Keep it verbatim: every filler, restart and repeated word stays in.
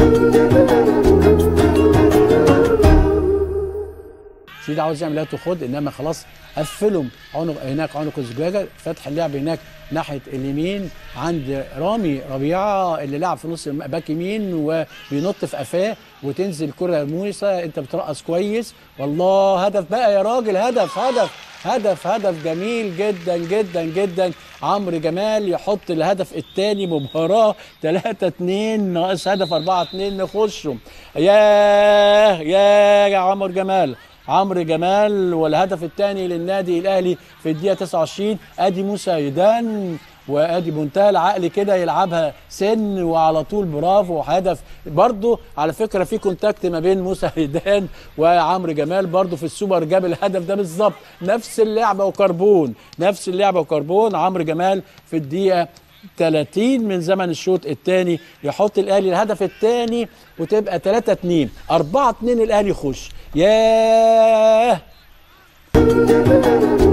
سيدي عاوز يعمل هات وخد، انما خلاص قفلهم عنق هناك، عنق الزجاجه، فتح اللعب هناك ناحيه اليمين عند رامي ربيعه اللي لعب في نص باك يمين وبينط في قفاه وتنزل كره موسى. انت بترقص كويس والله. هدف بقى يا راجل، هدف هدف هدف هدف جميل جدا جدا جدا. عمرو جمال يحط الهدف الثاني. مباراه ثلاثة اتنين ناقص هدف أربعة اتنين نخشوا. ياه ياه يا عمرو جمال، عمرو جمال. والهدف الثاني للنادي الاهلي في الدقيقه تسعة وعشرين. ادي موسى ايدان وادي بمنتهى العقل كده يلعبها سن وعلى طول. برافو. هدف برضو على فكره في كونتاكت ما بين موسى ايدان وعمرو جمال برضو في السوبر، جاب الهدف ده بالظبط. نفس اللعبه وكربون، نفس اللعبه وكربون. عمرو جمال في الدقيقه ثلاثين من زمن الشوط الثاني يحط الاهلي الهدف الثاني وتبقى ثلاثة اتنين. أربعة اتنين الاهلي يخش. ياه